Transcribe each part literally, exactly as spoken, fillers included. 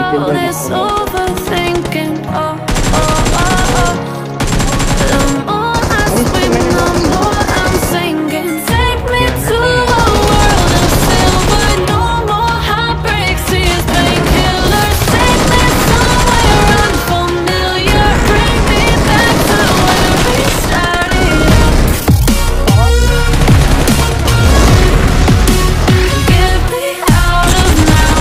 all this overthinking. Oh, oh, oh, oh. The more I swim, the more I'm sinking. Take me to a world of silver. No more heartbreaks, tears, painkillers. Take me somewhere unfamiliar. Bring me back to where we started. Get me out of now,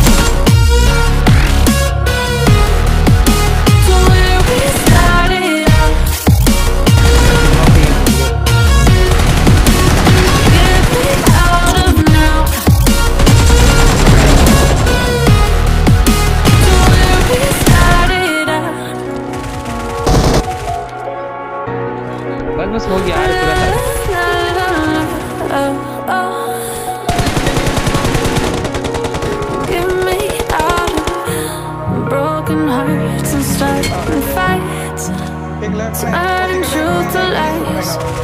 to where we started out. Get me out of now, to where we started out. बस बस हो गया यार पूरा Get me out of broken hearts and starting fights, turning truth to lies.